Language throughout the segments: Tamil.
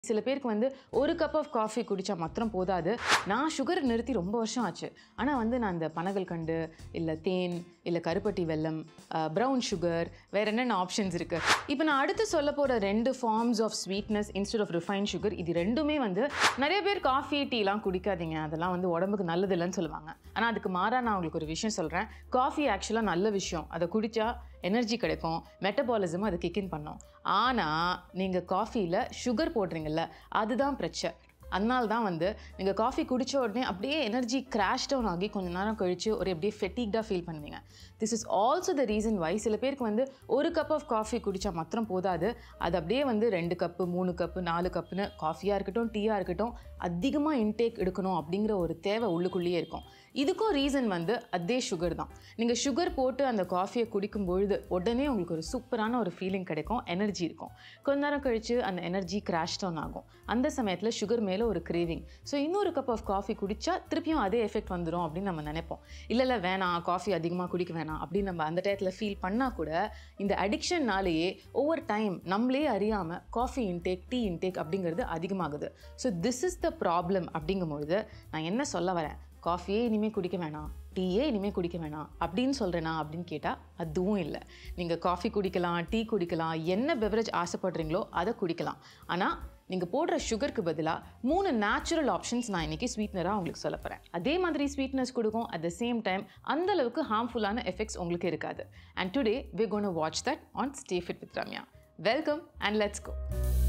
சில பேருக்கு வந்து ஒரு கப் ஆஃப் காஃபி குடித்தா மாத்திரம் போதாது. நான் சுகர் நிறுத்தி ரொம்ப வருஷம் ஆச்சு. ஆனால் வந்து நான் இந்த பனகல்கண்டு இல்லை தேன் இல்லை கருப்பட்டி வெல்லம், ப்ரௌன் சுகர், வேறு என்னென்ன ஆப்ஷன்ஸ் இருக்குது. இப்போ நான் அடுத்து சொல்ல போகிற 2 forms of sweetness instead of refine sugar, இது ரெண்டுமே வந்து நிறைய பேர் காஃபி டீலாம் குடிக்காதீங்க, அதெல்லாம் வந்து உடம்புக்கு நல்லது இல்லைன்னு சொல்லுவாங்க. ஆனால் அதுக்கு மாறாக நான் உங்களுக்கு ஒரு விஷயம் சொல்கிறேன். காஃபி ஆக்சுவலாக நல்ல விஷயம். அதை குடித்தா எனர்ஜி கிடைக்கும், மெட்டபாலிசம் அது கிக்கின் பண்ணும். ஆனால் நீங்கள் காஃபியில் சுகர் போடுறீங்கல்ல, அதுதான் பிரச்சனை. அதனால தான் வந்து நீங்கள் காஃபி குடித்த உடனே அப்படியே எனர்ஜி கிராஷ் டவுன் ஆகி கொஞ்சம் நேரம் கழித்து ஒரு அப்படியே ஃபெட்டிக்டாக ஃபீல் பண்ணுவீங்க. This is also the reason why சில பேருக்கு வந்து ஒரு கப் ஆஃப் காஃபி குடித்தா மாத்திரம் போதாது, அது அப்படியே வந்து 2 கப்பு 3 கப்பு 4 கப்புன்னு காஃபியாக இருக்கட்டும் டீயாக இருக்கட்டும் அதிகமாக இன்டேக் எடுக்கணும் அப்படிங்கிற ஒரு தேவை உள்ளுக்குள்ளேயே இருக்கும். இதுக்கும் ரீசன் வந்து அதே சுகர் தான். நீங்கள் சுகர் போட்டு அந்த காஃபியை குடிக்கும் பொழுது உடனே உங்களுக்கு ஒரு சூப்பரான ஒரு ஃபீலிங் கிடைக்கும், எனர்ஜி இருக்கும். கொஞ்ச நேரம் கழித்து அந்த எனர்ஜி கிராஷ் டவுன் ஆகும். அந்த சமயத்தில் சுகர் மேலே ஒரு கிரேவிங். ஸோ இன்னொரு கப் ஆஃப் காஃபி குடித்தா திருப்பியும் அதே எஃபெக்ட் வந்துடும் அப்படின்னு நம்ம நினைப்போம். இல்லை வேணாம், காஃபி அதிகமாக குடிக்க வேணாம் அப்படின்னு நம்ம அந்த டயத்தில் ஃபீல் பண்ணால் கூட இந்த அடிக்ஷன்னாலேயே ஓவர் டைம் நம்மளே அறியாமல் காஃபி இன்டேக், டீ இன்டேக் அப்படிங்கிறது அதிகமாகுது. So this is the problem. அப்படிங்கும்பொழுது நான் என்ன சொல்ல வரேன், காஃபியே இனிமேல் குடிக்க வேணாம், டீயே இனிமேல் குடிக்க வேணாம் அப்படின்னு சொல்கிறேனா அப்படின்னு கேட்டால் அதுவும் இல்லை. நீங்கள் காஃபி குடிக்கலாம், டீ குடிக்கலாம், என்ன பெவரேஜ் ஆசைப்படுறீங்களோ அதை குடிக்கலாம். ஆனால் நீங்கள் போடுற சுகருக்கு பதிலாக 3 நேச்சுரல் ஆப்ஷன்ஸ் நான் இன்றைக்கி ஸ்வீட்னராக உங்களுக்கு சொல்ல போகிறேன். அதே மாதிரி ஸ்வீட்னஸ் கொடுக்கும், அட் த சேம் டைம் அந்தளவுக்கு ஹார்ம்ஃபுல்லான எஃபெக்ட்ஸ் உங்களுக்கு இருக்காது. And today we're going to watch that on Stay Fit with Ramya. Welcome and let's go.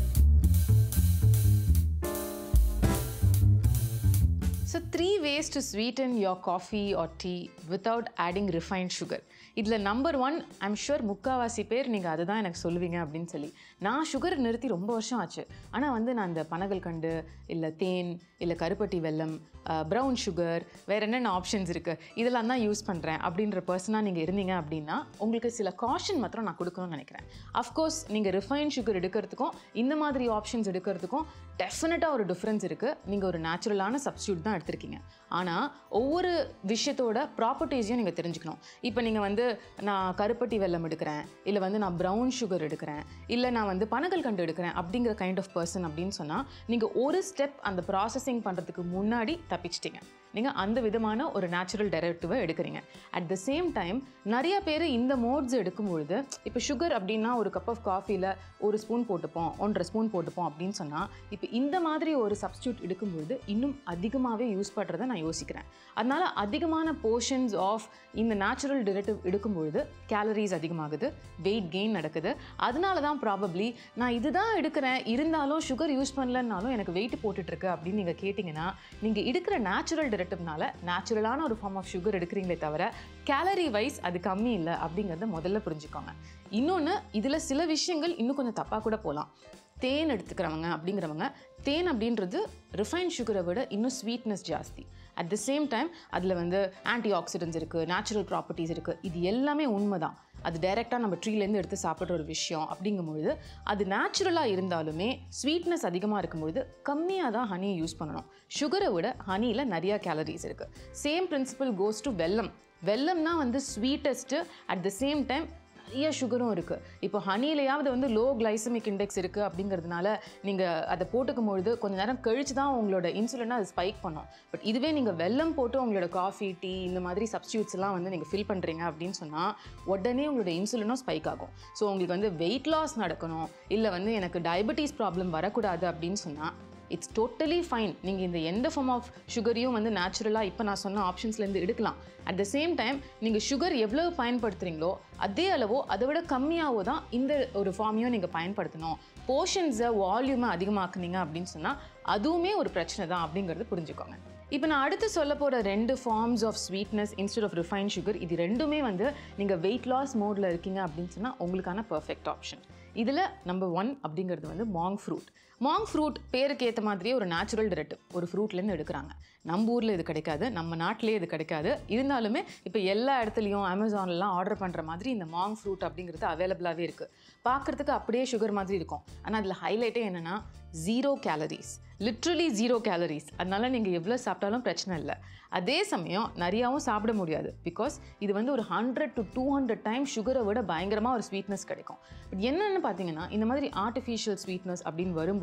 So 3 ways to sweeten your coffee or tea without adding refined sugar. இதில் நம்பர் 1, ஐம் ஷுர் முக்கால்வாசி பேர் நீங்கள் அதுதான் எனக்கு சொல்லுவீங்க அப்படின்னு சொல்லி. நான் சுகர் நிறுத்தி ரொம்ப வருஷம் ஆச்சு. ஆனால் வந்து நான் இந்த பனகல்கண்டு இல்லை தேன் இல்லை கருப்பட்டி வெல்லம், ப்ரௌன் சுகர், வேறு என்னென்ன ஆப்ஷன்ஸ் இருக்குது, இதெல்லாம் தான் யூஸ் பண்ணுறேன் அப்படின்ற பர்சனாக நீங்கள் இருந்தீங்க அப்படின்னா உங்களுக்கு சில காஷன் மாத்திரம் நான் கொடுக்கணும்னு நினைக்கிறேன். அஃப்கோர்ஸ் நீங்கள் ரிஃபைன் சுகர் எடுக்கிறதுக்கும் இந்த மாதிரி ஆப்ஷன்ஸ் எடுக்கிறதுக்கும் டெஃபினட்டாக ஒரு டிஃப்ரென்ஸ் இருக்குது. நீங்கள் ஒரு நேச்சுரலான சப்ஸ்டியூட் தான் எடுத்திருக்கீங்க. ஆனால் ஒவ்வொரு விஷயத்தோட ப்ராப்பர்ட்டிஸையும் நீங்கள் தெரிஞ்சுக்கணும். இப்போ நீங்கள் வந்து நான் கருப்பட்டி வெல்லம் எடுக்கிறேன், இல்லை வந்து நான் ப்ரௌன் சுகர் எடுக்கிறேன், இல்லை நான் வந்து பனகல்கண்டு எடுக்கிறேன் அப்படிங்கிற கைண்ட் ஆஃப் பர்சன் அப்படின்னு சொன்னால் நீங்கள் ஒரு ஸ்டெப் அந்த ப்ராசஸிங் பண்ணுறதுக்கு முன்னாடி தப்பிச்சிட்டிங்க. நீங்கள் அந்த விதமான ஒரு நேச்சுரல் டெரிவேட்டிவை எடுக்கிறீங்க. அட் த சேம் டைம் நிறைய பேர் இந்த மோட்ஸ் எடுக்கும்பொழுது, இப்போ சுகர் அப்படின்னா ஒரு கப் ஆஃப் காஃபியில் 1 ஸ்பூன் போட்டுப்போம், 1.5 ஸ்பூன் போட்டுப்போம் அப்படின்னு சொன்னால், இப்போ இந்த மாதிரி ஒரு சப்ஸ்டியூட் எடுக்கும்பொழுது இன்னும் அதிகமாகவே யூஸ் பண்ணுறதை நான் யோசிக்கிறேன். அதனால் அதிகமான போர்ஷன்ஸ் ஆஃப் இந்த நேச்சுரல் டெரிவேட்டிவ் எடுக்கும்பொழுது கேலரிஸ் அதிகமாகுது, வெயிட் கெயின் நடக்குது. அதனால தான் ப்ராபப்ளி நான் இதுதான் எடுக்கிறேன், இருந்தாலும் சுகர் யூஸ் பண்ணலன்னாலும் எனக்கு வெயிட் போட்டுட்ருக்கு அப்படின்னு நீங்கள் கேட்டிங்கன்னா, நீங்கள் எடுக்கிற நேச்சுரல் டெரிவேட்டிவ்னால நேச்சுரலான ஒரு ஃபார்ம் ஆஃப் சுகர் எடுக்கிறீங்களே தவிர கேலரி வைஸ் அது கம்மி இல்லை அப்படிங்கிறத முதல்ல புரிஞ்சுக்கோங்க. இன்னொன்று, இதில் சில விஷயங்கள் இன்னும் கொஞ்சம் தப்பாக கூட போகலாம். தேன் எடுத்துக்கிறவங்க அப்படிங்கிறவங்க, தேன் அப்படின்றது ரிஃபைன் சுகரை விட இன்னும் ஸ்வீட்னஸ் ஜாஸ்தி. அட் த சேம் டைம் அதில் வந்து ஆன்டி ஆக்சிடென்ட்ஸ் இருக்குது, நேச்சுரல் ப்ராப்பர்ட்டிஸ் இருக்குது. இது எல்லாமே உண்மை தான். அது டைரெக்டாக நம்ம ட்ரீலேருந்து எடுத்து சாப்பிட்ற ஒரு விஷயம். அப்படிங்கும்பொழுது அது நேச்சுரலாக இருந்தாலுமே ஸ்வீட்னஸ் அதிகமாக இருக்கும்பொழுது கம்மியாக தான் ஹனியை யூஸ் பண்ணணும். சுகரை விட ஹனியில் நிறையா கேலரிஸ் இருக்குது. சேம் பிரின்சிபல் கோஸ் டு வெல்லம். வெல்லம்னா வந்து sweetest, at the same time நிறைய சுகரும் இருக்குது. இப்போ ஹனிலையாவது வந்து லோ கிளைசமிக் இண்டெக்ஸ் இருக்குது அப்படிங்கிறதுனால நீங்கள் அதை போட்டுக்கும் பொழுது கொஞ்சம் நேரம் கழித்து தான் உங்களோட இன்சுலினை அது ஸ்பைக் பண்ணும். பட் இதுவே நீங்கள் வெல்லம் போட்டு உங்களோட காஃபி, டீ இந்த மாதிரி சப்ஸ்டியூட்ஸ்லாம் வந்து நீங்கள் ஃபில் பண்ணுறீங்க அப்படின்னு சொன்னால் உடனே உங்களோட இன்சுலினும் ஸ்பைக் ஆகும். ஸோ உங்களுக்கு வந்து வெயிட் லாஸ் நடக்கணும், இல்லை வந்து எனக்கு டயபெட்டிஸ் ப்ராப்ளம் வரக்கூடாது அப்படின்னு சொன்னால் இட்ஸ் டோட்டலி ஃபைன். நீங்கள் இந்த எந்த ஃபார்ம் ஆஃப் சுகரையும் வந்து நேச்சுரலாக இப்போ நான் சொன்ன ஆப்ஷன்ஸ்லேருந்து எடுக்கலாம். அட் த சேம் டைம் நீங்கள் சுகர் எவ்வளவு பயன்படுத்துகிறீங்களோ அதே அளவோ அதை விட கம்மியாகவோ தான் இந்த ஒரு ஃபார்மையும் நீங்கள் பயன்படுத்தணும். போர்ஷன்ஸை, வால்யூமை அதிகமாக்குனீங்க அப்படின்னு சொன்னால் அதுவுமே ஒரு பிரச்சனை தான் அப்படிங்கிறது புரிஞ்சுக்கோங்க. இப்போ நான் அடுத்து சொல்ல போகிற 2 forms of sweetness instead of refine sugar, இது ரெண்டுமே வந்து நீங்கள் வெயிட் லாஸ் மோடில் இருக்கீங்க அப்படின்னு சொன்னால் உங்களுக்கான பர்ஃபெக்ட் ஆப்ஷன். இதில் நம்பர் 1 அப்படிங்கிறது வந்து மாங் ஃப்ரூட். மாங் ஃப்ரூட் பேருக்கு ஏற்ற மாதிரியே ஒரு நேச்சுரல் டெரிவேட்டிவ், ஒரு ஃப்ரூட்லேருந்து எடுக்கிறாங்க. நம்ம ஊரில் இது கிடைக்காது, நம்ம நாட்டிலே இது கிடைக்காது. இருந்தாலுமே இப்போ எல்லா இடத்துலையும் அமேசான்லாம் ஆர்டர் பண்ணுற மாதிரி இந்த மாங் ஃப்ரூட் அப்படிங்கிறது அவைலபிளாகவே இருக்குது. பார்க்குறதுக்கு அப்படியே சுகர் மாதிரி இருக்கும். ஆனால் அதில் ஹைலைட்டே என்னென்னா 0 கேலரிஸ், லிட்ரலி 0 கேலரிஸ். அதனால நீங்கள் எவ்வளோ சாப்பிட்டாலும் பிரச்சனை இல்லை. அதே சமயம் நிறையாவும் சாப்பிட முடியாது. பிகாஸ் இது வந்து ஒரு 100 to 200 டைம்ஸ் சுகரை விட பயங்கரமாக ஒரு ஸ்வீட்னஸ் கிடைக்கும். பட் என்னென்னு பார்த்தீங்கன்னா, இந்த மாதிரி ஆர்டிஃபிஷியல் ஸ்வீட்னஸ் அப்படின்னு வரும்போது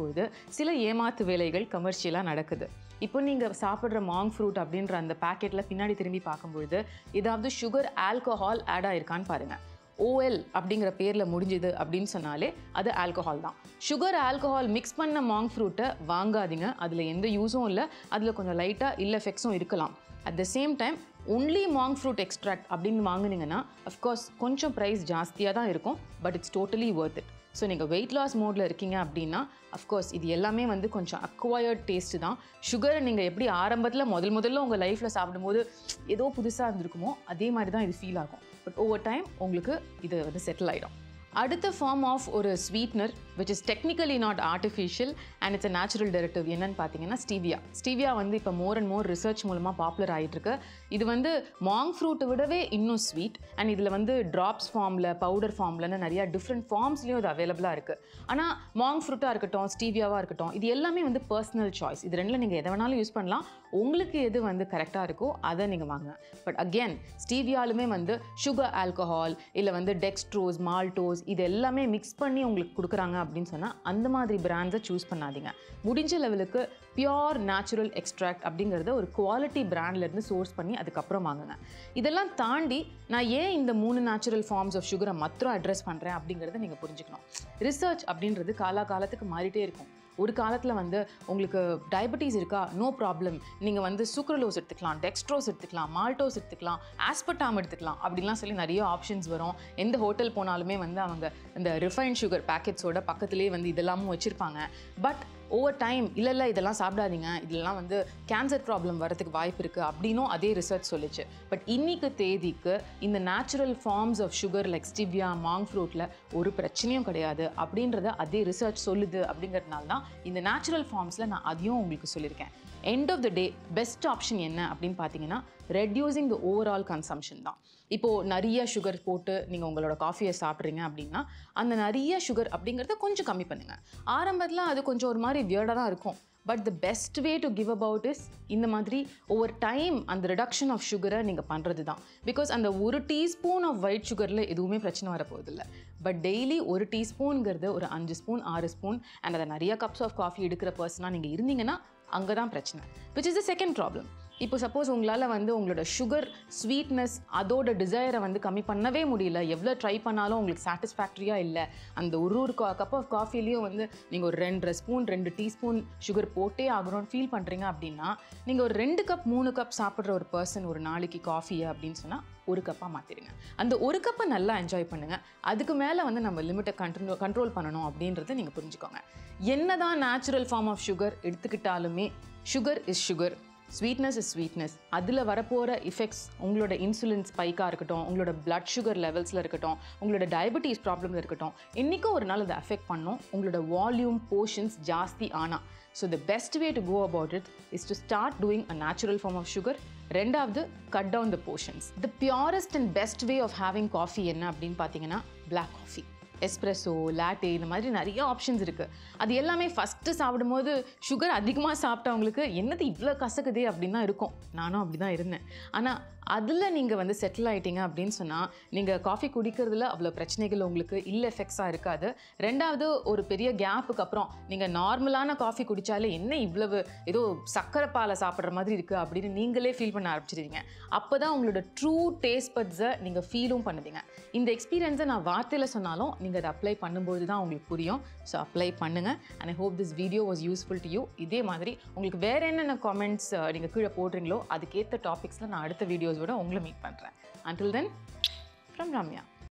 பார்க்கும்பொழுது சில ஏமாத்து வேலைகள் கமர்ஷியலாக நடக்குது. இப்போ நீங்கள் சாப்பிட்ற மாங் ஃப்ரூட் அப்படின்ற அந்த பேக்கெட்டில் பின்னாடி திரும்பி பார்க்கும்பொழுது ஏதாவது சுகர், ஆல்கஹால் ஆட் ஆயிருக்கான்னு பாருங்கள். OL அப்படிங்கிற பேரில் முடிஞ்சுது அப்படின்னு சொன்னாலே அது ஆல்கஹால் தான். சுகர், ஆல்கஹால் மிக்ஸ் பண்ண மாங் ஃப்ரூட்டை வாங்காதீங்க. அதில் எந்த யூஸும் இல்லை. அதில் கொஞ்சம் லைட்டாக இல் எஃபெக்ட்ஸும் இருக்கலாம். At the same time only monk fruit extract அப்படின்னு வாங்கினீங்கன்னா அஃப்கோர்ஸ் கொஞ்சம் ப்ரைஸ் ஜாஸ்தியாக தான் இருக்கும். But it's totally worth it. So நீங்கள் வெயிட் லாஸ் மோடில் இருக்கீங்க அப்படின்னா அஃப்கோர்ஸ் இது எல்லாமே வந்து கொஞ்சம் அக்வயர்ட் டேஸ்ட்டு தான். சுகரை நீங்கள் எப்படி ஆரம்பத்தில் முதல்ல உங்கள் லைஃப்பில் சாப்பிடும்போது ஏதோ புதுசாக இருந்திருக்குமோ அதே மாதிரி தான் இது ஃபீல் ஆகும். பட் ஓவர் டைம் உங்களுக்கு இது வந்து செட்டில் ஆகிடும். அடுத்த ஃபார்ம் ஆஃப் ஒரு sweetener which is technically not artificial and it's a natural derivative என்னன்னு பார்த்தீங்கன்னா ஸ்டீவியா வந்து இப்போ மோர் அண்ட் மோர் ரிசர்ச் மூலமாக பாப்புலர் ஆகிட்டுருக்கு. இது வந்து மாங் ஃப்ரூட்டை விடவே இன்னும் ஸ்வீட் அண்ட் இதில் வந்து ட்ராப்ஸ் ஃபார்மில், பவுடர் ஃபார்ம்லன்னு நிறையா டிஃப்ரெண்ட் ஃபார்ம்ஸ்லேயும் இது அவைலபிளாக இருக்குது. ஆனால் மாங் ஃப்ரூட்டாக இருக்கட்டும், ஸ்டீவியாவாக இருக்கட்டும், இது எல்லாமே வந்து பர்சனல் சாய்ஸ். இது ரெண்டில் நீங்கள் எதை வேணாலும் யூஸ் பண்ணலாம். உங்களுக்கு எது வந்து கரெக்டாக இருக்கோ அதை நீங்கள் வாங்க. பட் அகெயின் ஸ்டீவியாலுமே வந்து சுகர், ஆல்கஹால் இல்லை வந்து டெக்ஸ்ட்ரோஸ், மால்டோஸ் இது எல்லாமே மிக்ஸ் பண்ணி உங்களுக்கு கொடுக்குறாங்க அப்படின்னு சொன்னால் அந்த மாதிரி பிராண்ட்ஸை சூஸ் பண்ணாதீங்க. முடிஞ்ச லெவலுக்கு பியோர் நேச்சுரல் எக்ஸ்ட்ராக்ட் அப்படிங்கிறத ஒரு குவாலிட்டி பிராண்ட்லேருந்து சோர்ஸ் பண்ணி அதுக்கப்புறம் வாங்குங்க. இதெல்லாம் தாண்டி நான் ஏன் இந்த 3 நேச்சுரல் ஃபார்ம்ஸ் ஆஃப் சுகரை மாத்திரம் அட்ரஸ் பண்ணுறேன் அப்படிங்கிறத நீங்கள் புரிஞ்சுக்கணும். ரிசர்ச் அப்படின்றது காலத்துக்கு மாறிட்டே இருக்கும். ஒரு காலத்தில் வந்து உங்களுக்கு டயபெட்டிஸ் இருக்கா, நோ ப்ராப்ளம், நீங்கள் வந்து சுக்ரலோஸ் எடுத்துக்கலாம், டெக்ஸ்ட்ரோஸ் எடுத்துக்கலாம், மால்டோஸ் எடுத்துக்கலாம், ஆஸ்பர்டாம் எடுத்துக்கலாம் அப்படின்லாம் சொல்லி நிறைய ஆப்ஷன்ஸ் வரும். எந்த ஹோட்டல் போனாலுமே வந்து அவங்க இந்த ரிஃபைன்ட் சுகர் பேக்கெட்ஸோட பக்கத்துலேயே வந்து இதெல்லாமும் வச்சுருப்பாங்க. பட் ஓவர் டைம் இல்லை இதெல்லாம் சாப்பிடாதீங்க, இதெல்லாம் வந்து கேன்சர் ப்ராப்ளம் வரதுக்கு வாய்ப்பு இருக்குது அப்படின்னும் அதே ரிசர்ச் சொல்லிச்சு. பட் இன்னைக்கு தேதிக்கு இந்த natural forms of sugar like stevia, monk ஃப்ரூட்டில் ஒரு பிரச்சனையும் கிடையாது அப்படின்றத அதே ரிசர்ச் சொல்லுது. அப்படிங்கிறதுனால தான் இந்த நேச்சுரல் ஃபார்ம்ஸில் நான் அதையும் உங்களுக்கு சொல்லியிருக்கேன். End of the day best option என்ன அப்படின்னு பார்த்தீங்கன்னா ரெடியூசிங் த ஓவரால் கன்சம்ஷன் தான். இப்போது நிறைய சுகர் போட்டு நீங்கள் உங்களோட காஃபியை சாப்பிட்றீங்க அப்படின்னா அந்த நிறைய சுகர் அப்படிங்கிறத கொஞ்சம் கம்மி பண்ணுங்கள். ஆரம்பத்தில் அது கொஞ்சம் ஒரு மாதிரி வியர்டாக தான் இருக்கும். But the best way to give about is இந்த மாதிரி ஓவர் டைம் அந்த ரிடக்ஷன் ஆஃப் சுகரை நீங்கள் பண்ணுறது தான். பிகாஸ் அந்த ஒரு டீஸ்பூன் ஆஃப் ஒயிட் சுகரில் எதுவுமே பிரச்சனை வரப்போகுதில்லை. பட் டெய்லி ஒரு டீஸ்பூனுங்கிறது ஒரு 5 ஸ்பூன் 6 ஸ்பூன் அண்ட் அதை நிறைய கப்ஸ் ஆஃப் காஃபி எடுக்கிற பர்சனாக நீங்கள் இருந்தீங்கன்னா அங்கே தான் பிரச்சனை. Which is the second problem. இப்போ சப்போஸ் உங்களால் வந்து உங்களோட சுகர், ஸ்வீட்னஸ் அதோட டிசைரை வந்து கம்மி பண்ணவே முடியல, எவ்வளோ ட்ரை பண்ணாலும் உங்களுக்கு சாட்டிஸ்ஃபேக்டரியாக இல்லை, அந்த ஒரு கப் ஆஃப் காஃபிலையும் வந்து நீங்கள் ஒரு 2 ஸ்பூன் 2 டீஸ்பூன் சுகர் போட்டே ஆகணும்னு ஃபீல் பண்ணுறீங்க அப்படின்னா நீங்கள் ஒரு 2 கப் 3 கப் சாப்பிட்ற ஒரு பர்சன் ஒரு நாளைக்கு காஃபியை அப்படின்னு சொன்னால் 1 கப்பாக மாற்றிடுங்க. அந்த 1 கப்பை நல்லா என்ஜாய் பண்ணுங்கள். அதுக்கு மேலே வந்து நம்ம லிமிட்டை கண்ட்ரோல் பண்ணணும் அப்படின்றத நீங்கள் புரிஞ்சுக்கோங்க. என்ன தான் நேச்சுரல் ஃபார்ம் ஆஃப் சுகர் எடுத்துக்கிட்டாலுமே sugar is sugar, sweetness is sweetness. அதில் வரப்போகிற இஃபெக்ட்ஸ் உங்களோட இன்சுலின் ஸ்பைக்காக இருக்கட்டும், உங்களோட பிளட் சுகர் லெவல்ஸில் இருக்கட்டும், உங்களோட டயபெட்டிஸ் ப்ராப்ளமில் இருக்கட்டும், என்றைக்கும் ஒரு நாள் அதை அஃபெக்ட் பண்ணும் உங்களோட வால்யூம், போர்ஷன்ஸ் ஜாஸ்தி ஆனால். So the best way to go about it is to start doing a natural form of sugar. ரெண்டாவது, cut down the portions. The purest and best way of having coffee என்ன அப்படின்னு பார்த்தீங்கன்னா பிளாக் காஃபி, எஸ்ப்ரெஸோ, லாட்டே, இந்த மாதிரி நிறைய ஆப்ஷன்ஸ் இருக்குது. அது எல்லாமே ஃபஸ்ட்டு சாப்பிடும்போது சுகர் அதிகமாக சாப்பிட்டவங்களுக்கு என்னது இவ்வளோ கசக்குதே அப்படின்னு தான் இருக்கும். நானும் அப்படி தான் இருந்தேன். ஆனால் அதில் நீங்கள் வந்து செட்டில் ஆகிட்டீங்க அப்படின்னு சொன்னால் நீங்கள் காஃபி குடிக்கிறதுல அவ்வளோ பிரச்சனைகள் உங்களுக்கு இல்லை எஃபெக்ட்ஸாக இருக்காது. ரெண்டாவது, ஒரு பெரிய கேப்புக்கு அப்புறம் நீங்கள் நார்மலான காஃபி குடித்தாலே என்ன இவ்வளவு ஏதோ சக்கரை பாலை சாப்பிட்ற மாதிரி இருக்குது அப்படின்னு நீங்களே ஃபீல் பண்ண ஆரம்பிச்சிடுவீங்க. அப்போ தான் உங்களோட ட்ரூ டேஸ்ட் பட்ஸை நீங்கள் ஃபீலும் பண்ணுவீங்க. இந்த எக்ஸ்பீரியன்ஸை நான் வார்த்தையில் சொன்னாலும் நீங்கள் அதை அப்ளை பண்ணும்போது தான் உங்களுக்கு புரியும். ஸோ அப்ளை பண்ணுங்கள். And I hope this video was useful to you. இதே மாதிரி உங்களுக்கு வேறு என்னென்ன காமெண்ட்ஸ் நீங்கள் கீழே போடுறீங்களோ அதுக்கேற்ற டாபிக்ஸில் நான் அடுத்த வீடியோஸோட உங்களை மீட் பண்ணுறேன். Until then, from Ramya.